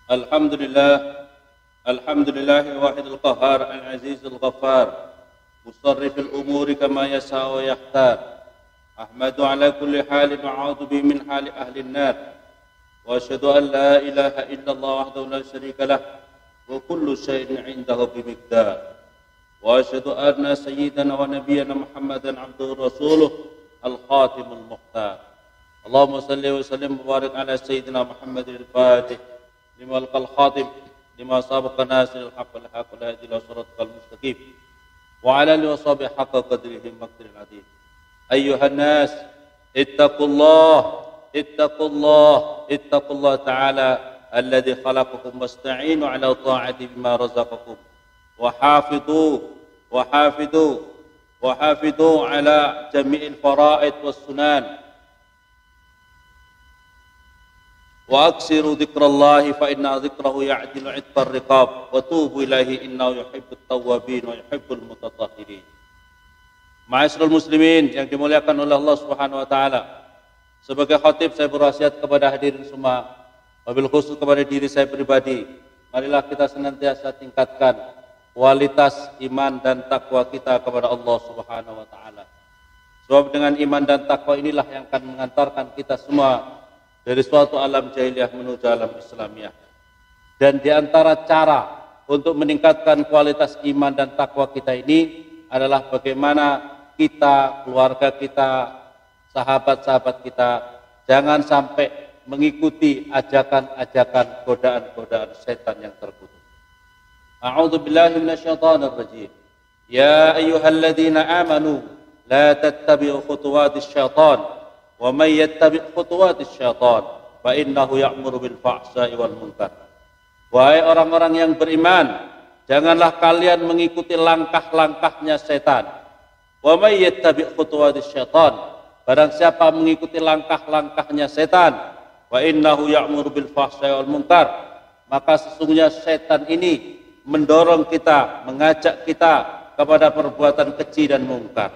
الحمد لله الواحد القهار العزيز الغفار مصرف الأمور كما يشاء ويختار. أحمد على كل حال وأعوذ به من حال أهل النار، وأشهد أن لا إله إلا الله وحده لا شريك له وكل شيء عنده بمقدار، وأشهد أن سيدنا ونبينا محمدا عبده ورسوله الخاتم المختار. اللهم صل وسلم وبارك على سيدنا محمد الفاتح لما ألقى الخاتم لما سبق ناصر الحق والحق والهادي إلى صراطك المستقيم وعلى آله وصحبه حق قدره ومقداره العظيم. أيها الناس اتقوا الله تعالى الذي خلقكم واستعينوا على طاعته بما رزقكم وحافظوا على جميع الفرائض والسنن وأكثروا ذكر الله فإن ذكره يعدل عتق الرقاب وتوبوا إليه إنه يحب التوابين ويحب المتطهرين. Ma'asyiral muslimin yang dimuliakan oleh Allah Subhanahu wa taala. Sebagai khatib saya berwasiat kepada hadirin semua, wabil khusus kepada diri saya pribadi, marilah kita senantiasa tingkatkan kualitas iman dan takwa kita kepada Allah Subhanahu wa taala. Sebab dengan iman dan takwa inilah yang akan mengantarkan kita semua dari suatu alam jahiliyah menuju alam Islamiyah. Dan di antara cara untuk meningkatkan kualitas iman dan takwa kita ini adalah bagaimana kita, keluarga kita, sahabat-sahabat kita jangan sampai mengikuti ajakan-ajakan godaan-godaan setan yang terkutuk. A'udzu billahi minasyaitonir rajim. Ya ayyuhalladzina amanu la tattabi'u khutuwatis syaitan wa may yattabi' khutuwatis syaitan fa innahu ya'muru bil fahsya'i wal munkar. Wahai orang-orang yang beriman, janganlah kalian mengikuti langkah-langkahnya setan. Wa may yattabi' khutuwatis syaitan, barang siapa mengikuti langkah-langkahnya setan, wa innahu ya'muru bil fahsya'i wal munkar, maka sesungguhnya setan ini mendorong kita, mengajak kita kepada perbuatan keji dan mungkar.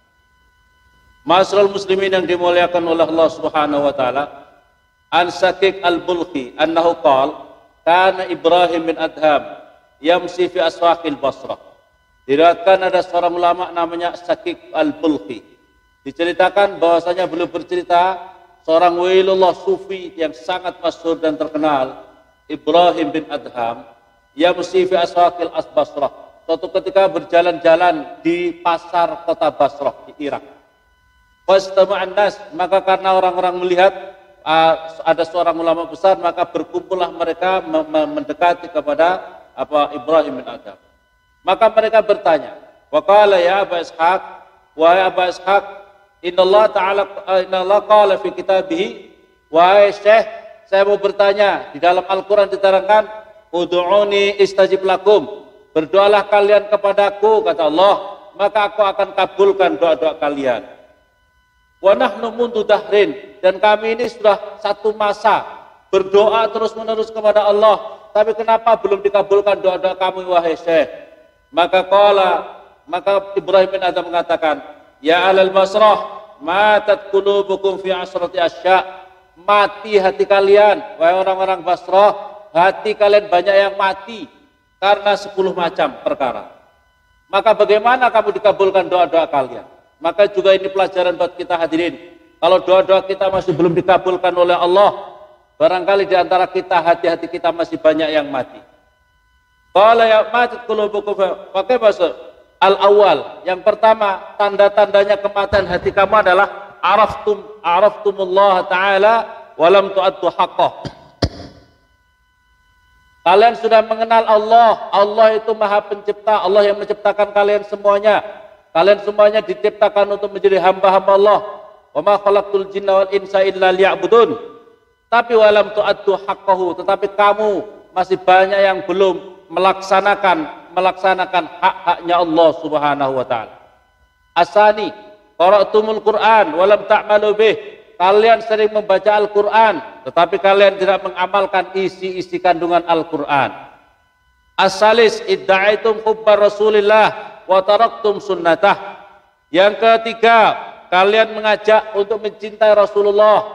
Ma'asyiral muslimin yang dimuliakan oleh Allah Subhanahu wa taala, an Syakik al-Bulkhi annahu qala kana Ibrahim bin Adham yamsi fi aswaqil Basrah. Diriwayatkan ada seorang ulama namanya Syakik al-Bulkhi. Diceritakan bahwasanya beliau bercerita seorang waliullah sufi yang sangat masyhur dan terkenal, Ibrahim bin Adham, yamsi fi aswaqil Basrah. Suatu ketika berjalan-jalan di pasar kota Basrah di Irak. Fastama'an nas, maka karena orang-orang melihat ada seorang ulama besar, maka berkumpullah mereka mendekati kepada Ibrahim bin Adham. Maka mereka bertanya, wa qala ya Aba Ishaq, wahai Aba Ishaq, inna Allah qala fi kitabih, wahai Syekh, saya mau bertanya, di dalam Al-Quran diterangkan, ud'uni istajib lakum, berdoalah kalian kepadaku, kata Allah, maka aku akan kabulkan doa-doa kalian. Wa nahnu mundu dahrin, dan kami ini sudah satu masa berdoa terus-menerus kepada Allah, tapi kenapa belum dikabulkan doa-doa kami, wahai Syekh? Maka Ibrahim bin Adham mengatakan, ya alal Basrah, matat qulubukum fi asrati asya, mati hati kalian, wahai orang-orang Basrah, hati kalian banyak yang mati karena 10 macam perkara. Maka bagaimana kamu dikabulkan doa-doa kalian? Maka juga ini pelajaran buat kita hadirin. Kalau doa-doa kita masih belum dikabulkan oleh Allah, barangkali di antara kita, hati-hati kita masih banyak yang mati. Qala ya matat qulubukum, pakai bahasa al-awwal. Yang pertama, tanda-tandanya kematian hati kamu adalah araftumullah ta'ala walam tu'addu haqqah. Kalian sudah mengenal Allah. Allah itu Maha Pencipta, Allah yang menciptakan kalian semuanya. Kalian semuanya diciptakan untuk menjadi hamba-hamba Allah. Wa ma khalaqtul jinna wal insa illa liya'budun. Tapi walam tu'addu haqqahu, tetapi kamu masih banyak yang belum melaksanakan hak-haknya Allah Subhanahu wa taala. Asani, qara'tumul Qur'an walam ta'malu bih. Kalian sering membaca Al-Qur'an, tetapi kalian tidak mengamalkan isi-isi kandungan Al-Qur'an. As-salis, idda'aitum hubbar Rasulillah wa taraktum sunnatah. Yang ketiga, kalian mengajak untuk mencintai Rasulullah,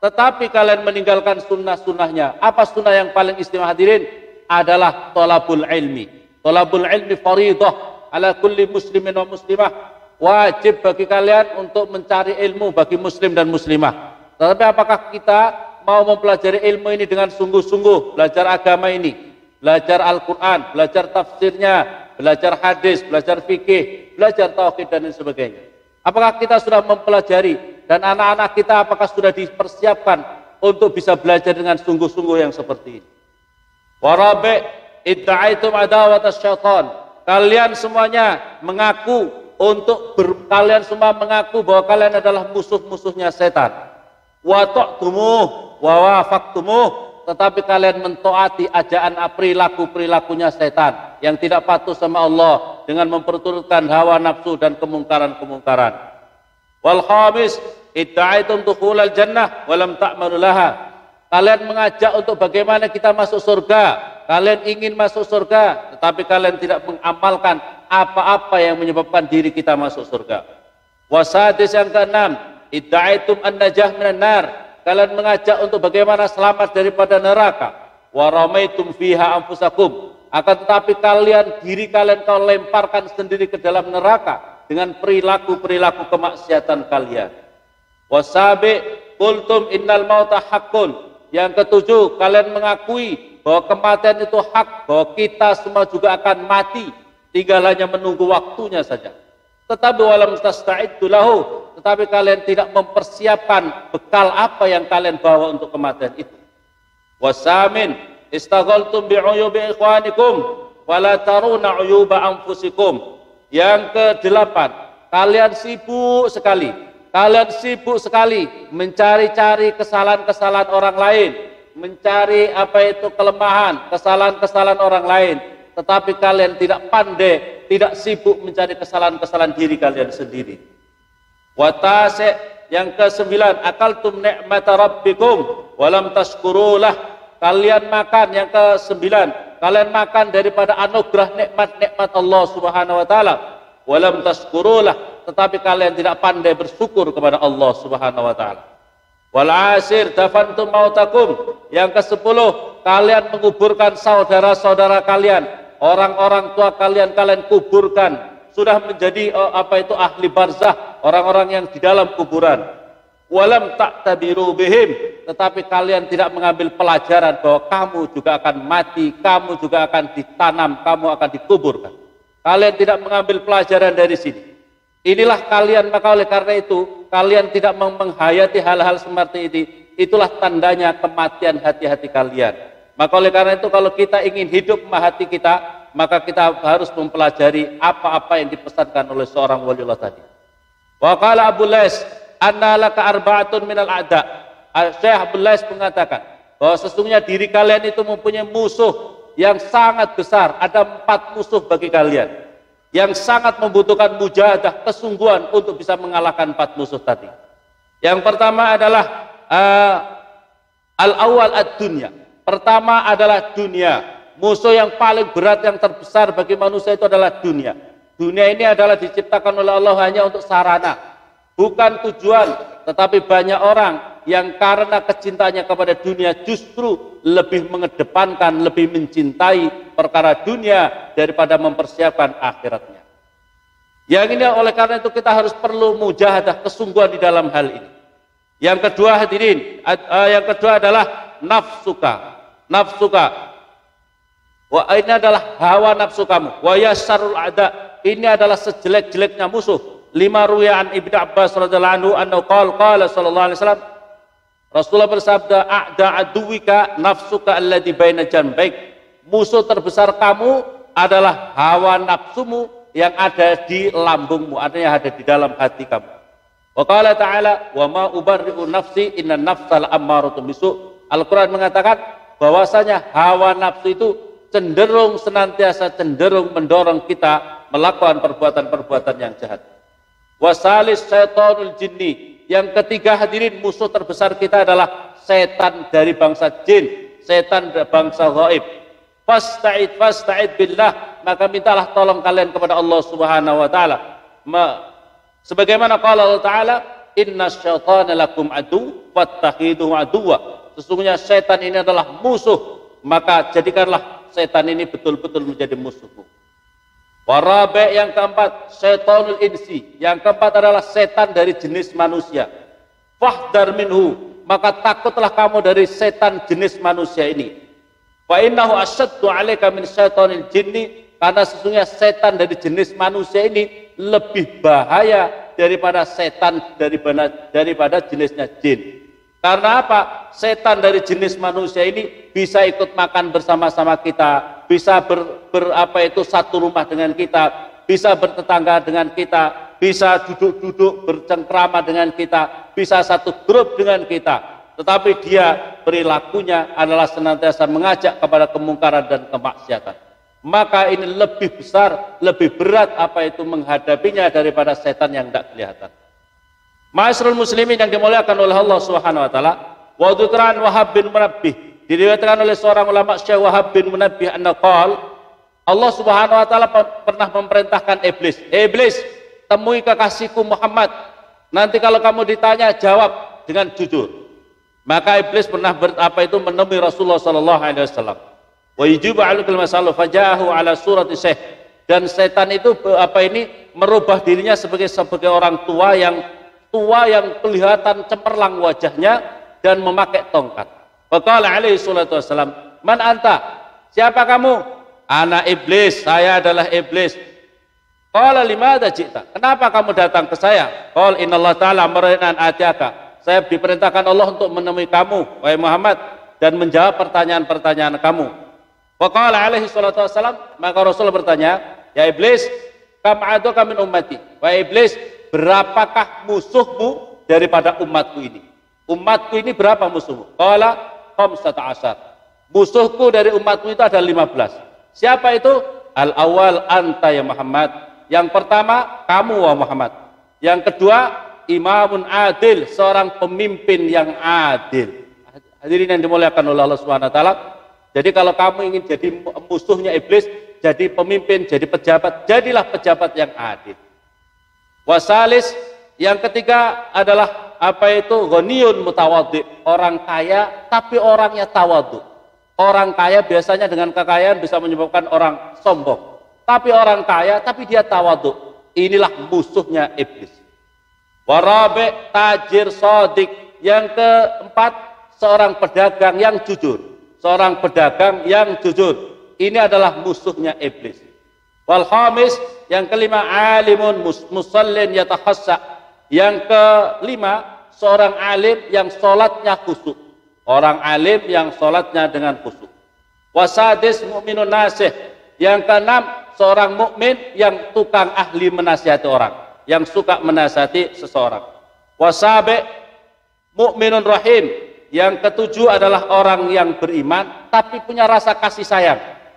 tetapi kalian meninggalkan sunnah-sunnahnya. Apa sunnah yang paling istimewa hadirin? Adalah thalabul ilmi. Thalabul ilmi faridah ala kulli muslimin wa muslimah. Wajib bagi kalian untuk mencari ilmu bagi muslim dan muslimah. Tetapi apakah kita mau mempelajari ilmu ini dengan sungguh-sungguh, belajar agama ini, belajar Al-Quran, belajar tafsirnya, belajar hadis, belajar fikih, belajar tauhid dan lain sebagainya? Apakah kita sudah mempelajari dan anak-anak kita apakah sudah dipersiapkan untuk bisa belajar dengan sungguh-sungguh yang seperti ini? Warabi idda'aitum adawatas syaitan. Kalian semuanya mengaku kalian semua mengaku bahwa kalian adalah musuh-musuhnya setan. Wa ta'tumuh wa wafaqtumuh, tetapi kalian mentaati ajaan perilaku-perilakunya setan yang tidak patuh sama Allah dengan memperturutkan hawa nafsu dan kemungkaran-kemungkaran. Wal khamis idda'aitum dukhulal jannah wa lam ta'malu laha. Kalian mengajak untuk bagaimana kita masuk surga. Kalian ingin masuk surga, tetapi kalian tidak mengamalkan apa-apa yang menyebabkan diri kita masuk surga. Wasadis yang keenam, idda'aitum an-najah minan nar. Kalian mengajak untuk bagaimana selamat daripada neraka. Wa ramaitum fiha anfusakum. Akan tetapi diri kalian kau lemparkan sendiri ke dalam neraka dengan perilaku-perilaku kemaksiatan kalian. Wasabi qultum innal mauta haqqun. Yang ketujuh, kalian mengakui bahwa kematian itu hak, bahwa kita semua juga akan mati, tinggal hanya menunggu waktunya saja. Tetapi walam tasta'iddu lahu, tetapi kalian tidak mempersiapkan bekal apa yang kalian bawa untuk kematian itu. Wasamin istaghaltum bi'uyubi ikhwanikum wala taruna uyuba anfusikum. Yang kedelapan, kalian sibuk sekali mencari-cari kesalahan-kesalahan orang lain, mencari kelemahan, kesalahan-kesalahan orang lain, tetapi kalian tidak pandai, tidak sibuk mencari kesalahan-kesalahan diri kalian sendiri. Watase yang kesembilan, akaltum ni'mata rabbikum walam tashkurulah. Kalian makan, yang kesembilan, kalian makan daripada anugerah nikmat-nikmat Allah Subhanahu wa taala, walam tashkurulah, tetapi kalian tidak pandai bersyukur kepada Allah Subhanahu wa taala. Wal asir dafantum mautakum. Yang ke-10, kalian menguburkan saudara-saudara kalian, orang-orang tua kalian kuburkan, sudah menjadi ahli barzah, orang-orang yang di dalam kuburan. Walam ta'tabiru bihim, tetapi kalian tidak mengambil pelajaran bahwa kamu juga akan mati, kamu juga akan ditanam, kamu akan dikuburkan. Kalian tidak mengambil pelajaran dari sini. Inilah kalian, maka oleh karena itu kalian tidak menghayati hal-hal seperti ini. Itulah tandanya kematian hati-hati kalian. Maka oleh karena itu kalau kita ingin hidup hati kita, maka kita harus mempelajari apa-apa yang dipesankan oleh seorang waliullah tadi. Wa qala Abu Lais, anna laka arba'atun minal a'da. Syekh Abu Lais mengatakan bahwa sesungguhnya diri kalian itu mempunyai musuh yang sangat besar. Ada 4 musuh bagi kalian yang sangat membutuhkan mujahadah, kesungguhan untuk bisa mengalahkan 4 musuh tadi. Yang pertama adalah al-awwal ad-dunya. Pertama adalah dunia. Musuh yang paling berat, yang terbesar bagi manusia itu adalah dunia. Dunia ini adalah diciptakan oleh Allah hanya untuk sarana, bukan tujuan. Tetapi banyak orang yang karena kecintanya kepada dunia justru lebih mengedepankan, lebih mencintai perkara dunia daripada mempersiapkan akhiratnya. Yang ini oleh karena itu kita harus perlu mujahadah, kesungguhan di dalam hal ini. Yang kedua hadirin, yang kedua adalah nafsuka. Ini adalah hawa nafsu kamu. Wa yassarul a'da. Ini adalah sejelek-jeleknya musuh. 5 ruwi'an Ibnu Abbas radhiyallahu anhu qala sallallahu alaihi wasallam, Rasulullah bersabda, a'da aduwika nafsuka alladhi baina janbaik. Musuh terbesar kamu adalah hawa nafsumu yang ada di lambungmu, artinya ada di dalam hati kamu. Wa qala ta'ala, wa ma ubarri'u nafsi inna nafsal ammaratun bisu'. Al-Quran mengatakan bahwasanya hawa nafsu itu senantiasa cenderung mendorong kita melakukan perbuatan-perbuatan yang jahat. Wasalis syaitanul jinni. Yang ketiga hadirin, musuh terbesar kita adalah setan dari bangsa jin, setan dari bangsa gaib. Fasta'id billah, maka mintalah tolong kalian kepada Allah Subhanahu wa taala. Sebagaimana qala Allah taala, inna syaitana lakum adu fattakhiduhu aduwa. Sesungguhnya setan ini adalah musuh, maka jadikanlah setan ini betul-betul menjadi musuhmu. Warabe yang keempat, syaitanul insi. Yang keempat adalah setan dari jenis manusia. Fahdar minhu, maka takutlah kamu dari setan jenis manusia ini. Fa innahu asyaddu 'alaika min syaitanil jinni, karena sesungguhnya setan dari jenis manusia ini lebih bahaya daripada setan daripada jenisnya jin. Karena apa? Setan dari jenis manusia ini bisa ikut makan bersama-sama kita, bisa satu rumah dengan kita, bisa bertetangga dengan kita, bisa duduk-duduk bercengkrama dengan kita, bisa satu grup dengan kita. Tetapi dia perilakunya adalah senantiasa mengajak kepada kemungkaran dan kemaksiatan. Maka ini lebih besar, lebih berat menghadapinya daripada setan yang tidak kelihatan. Ma'asyiral muslimin yang dimuliakan oleh Allah Subhanahu wa taala, wa dzikran Wahab bin Munabbih, diriwayatkan oleh seorang ulama Syekh Wahab bin Munabbih anna qala, Allah Subhanahu wa taala pernah memerintahkan iblis, iblis, temui kekasihku Muhammad. Nanti kalau kamu ditanya, jawab dengan jujur. Maka iblis pernah menemui Rasulullah sallallahu alaihi wasallam. Wa yujibu 'ala al-masalah fajahu 'ala surati syekh. Dan setan itu merubah dirinya sebagai orang tua yang kelihatan cemerlang wajahnya dan memakai tongkat. Faqala alaihi salatu wassalam, "Man anta?" Siapa kamu? "Ana iblis, saya adalah iblis." Qala limadza ji'ta? Kenapa kamu datang ke saya? Qala innallaha ta'ala amarna an atiyaka. Saya diperintahkan Allah untuk menemui kamu, wahai Muhammad, dan menjawab pertanyaan-pertanyaan kamu. Faqala alaihi salatu wassalam, maka Rasul bertanya, "Ya iblis, kam aduka min ummati?" Wahai iblis, berapakah musuhmu daripada umatku ini? Umatku ini berapa musuhmu? Qala khamsata asyar. Musuhku dari umatku itu ada 15. Siapa itu? Al-awwal anta ya Muhammad. Yang pertama, kamu wa Muhammad. Yang kedua, imamun adil, seorang pemimpin yang adil. Hadirin yang dimuliakan oleh Allah Subhanahu wa taala. Jadi kalau kamu ingin jadi musuhnya iblis, jadi pemimpin, jadi pejabat, jadilah pejabat yang adil. Wasalis, yang ketiga adalah ghaniyun mutawaddi, orang kaya tapi orangnya tawadhu. Orang kaya biasanya dengan kekayaan bisa menyebabkan orang sombong, tapi orang kaya tapi dia tawadhu. Inilah musuhnya iblis. Warabi, tajir shadiq. Yang keempat, seorang pedagang yang jujur. Seorang pedagang yang jujur. Ini adalah musuhnya iblis. Wal khamis, yang kelima, alimun musallin yatakhassa. Yang kelima, seorang alim yang sholatnya khusyuk. Orang alim yang sholatnya dengan khusyuk. Wasadis mu'minun nasih. Yang keenam, seorang mukmin yang tukang ahli menasihati orang, yang suka menasihati seseorang. Wasabi mu'minun rahim. Yang ketujuh adalah orang yang beriman tapi punya rasa kasih sayang.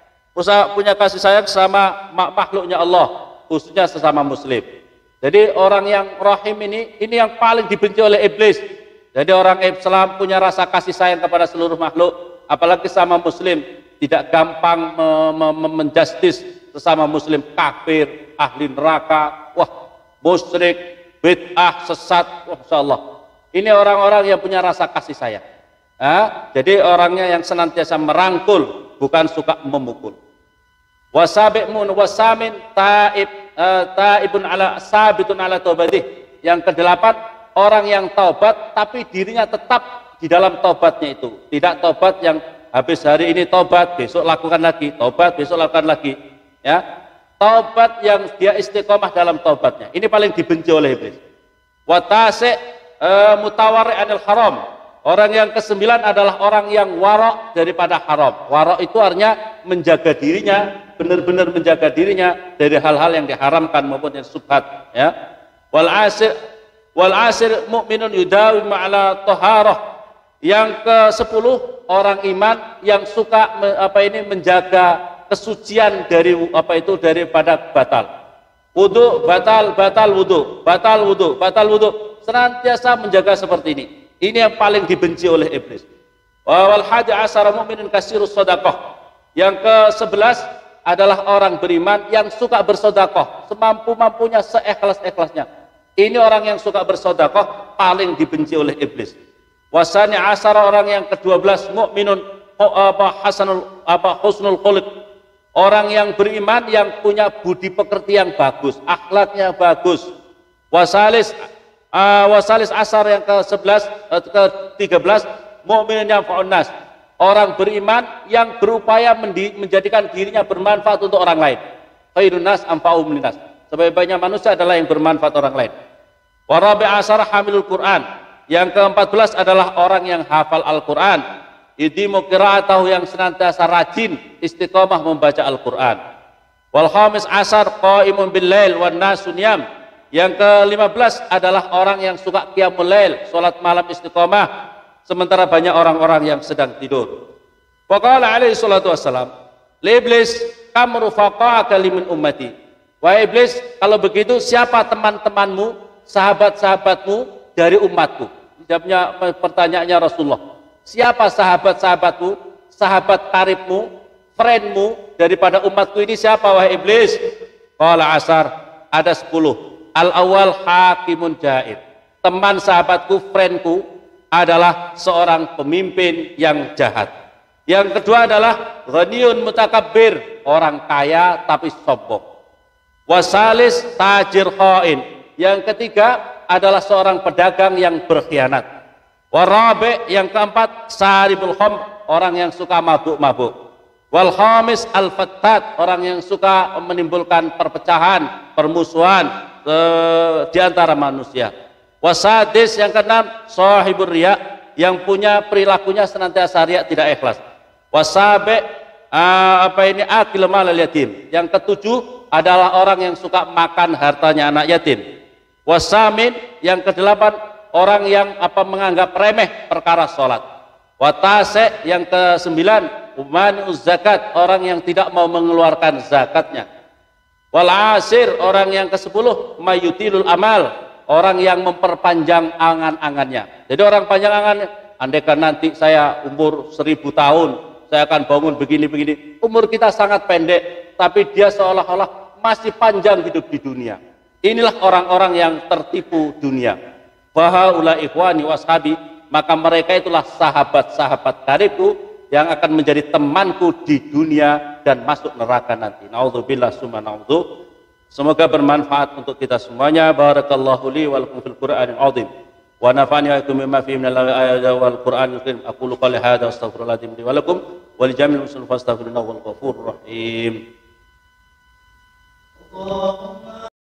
Punya kasih sayang sama makhluknya Allah, khususnya sesama muslim. Jadi orang yang rahim ini yang paling dibenci oleh iblis. Jadi orang Islam punya rasa kasih sayang kepada seluruh makhluk, apalagi sama muslim, tidak gampang menjustis sesama muslim, kafir, ahli neraka, musyrik, bid'ah, sesat, masyaallah. Ini orang-orang yang punya rasa kasih sayang. Jadi orangnya yang senantiasa merangkul, bukan suka memukul. Wasabi'mun wasamin taibun ala sabitun ala taubatih. Yang kedelapan, orang yang taubat tapi dirinya tetap di dalam taubatnya itu. Tidak taubat yang habis hari ini taubat, besok lakukan lagi, taubat, besok lakukan lagi. Ya, taubat yang dia istiqomah dalam taubatnya. Ini paling dibenci oleh iblis. Watase mutawari anil haram. Orang yang kesembilan adalah orang yang warok daripada haram. Warok itu artinya menjaga dirinya, benar-benar menjaga dirinya dari hal-hal yang diharamkan maupun yang subhat. Ya. Wal asir mu'minun yudawi ma'ala taharah. Yang ke-10, orang iman yang suka menjaga kesucian daripada batal. Wudu, batal wudu, batal wudu, batal wudu. Senantiasa menjaga seperti ini. Ini yang paling dibenci oleh iblis. Wal hadi asara mu'minun kasirus sedekah. Yang ke-11 adalah orang beriman yang suka bersedekah semampu-mampunya, seikhlas-ikhlasnya. Ini orang yang suka bersedekah paling dibenci oleh iblis. Wasani asara, orang yang ke-12 mukminun husnul khuluq, orang yang beriman yang punya budi pekerti yang bagus, akhlaknya bagus. Wasalis asar yang ke-11 ke-13 mukminun yanfa'un nas, orang beriman yang berupaya menjadikan dirinya bermanfaat untuk orang lain. Khairun nas anfa'uhum linnas, sebaik-baiknya manusia adalah yang bermanfaat orang lain. Warabi asar hamilul Quran, yang ke-14 adalah orang yang hafal Al-Quran. Idimu qira'atahu, yang senantiasa rajin istiqomah membaca Al-Quran. Wal khamis asar qaimun bil lail wan nasu niyam, yang ke-15 adalah orang yang suka qiyamul lail, salat malam istiqomah, sementara banyak orang-orang yang sedang tidur. Wa qala alaihi salatu wassalam li iblis kam rufaqa'aka limin ummati, wahai iblis, kalau begitu siapa teman-temanmu, sahabat-sahabatmu dari umatku? Jawabnya, pertanyaannya Rasulullah, siapa sahabat-sahabatmu, sahabat karibmu, friendmu daripada umatku ini siapa wahai iblis? Qala asar, ada 10. Al awal hakimun jaid, teman sahabatku, friendku adalah seorang pemimpin yang jahat. Yang kedua adalah ghaniyun mutakabbir, orang kaya tapi sombong. Wasalis tajir khain, yang ketiga adalah seorang pedagang yang berkhianat. Warabi, yang keempat saribul khamr, orang yang suka mabuk-mabuk. Wal khamis al fattat, orang yang suka menimbulkan perpecahan, permusuhan di antara manusia. Wasadis, yang keenam sahibur riya, yang punya perilakunya senantiasa riya, tidak ikhlas. Wasabi akil malal yatim, yang ketujuh adalah orang yang suka makan hartanya anak yatim. Wasamin, yang ke-8 orang yang menganggap remeh perkara sholat. Watase, yang ke-9 umani'uz zakat, orang yang tidak mau mengeluarkan zakatnya. Wal asir, orang yang ke-10 mayutilul amal, orang yang memperpanjang angan-angannya. Jadi orang panjang angannya, andaikan nanti saya umur 1000 tahun saya akan bangun begini-begini. Umur kita sangat pendek, tapi dia seolah-olah masih panjang hidup di dunia. Inilah orang-orang yang tertipu dunia. Fahaula ikhwani washabi, maka mereka itulah sahabat-sahabat karibku yang akan menjadi temanku di dunia dan masuk neraka nanti. Naudzubillah summa naudzu. Semoga bermanfaat untuk kita semuanya. Barakallahu li wa lakum fil Qur'anil azim. Wa nafa'ani wa iyyakum bima fihi minal ayati wal Qur'anil karim. Aqulu qali hadza astaghfirullahaladzim li wa lakum wa li jami'il muslimin fastaghfiruhu wal ghafurur rahim.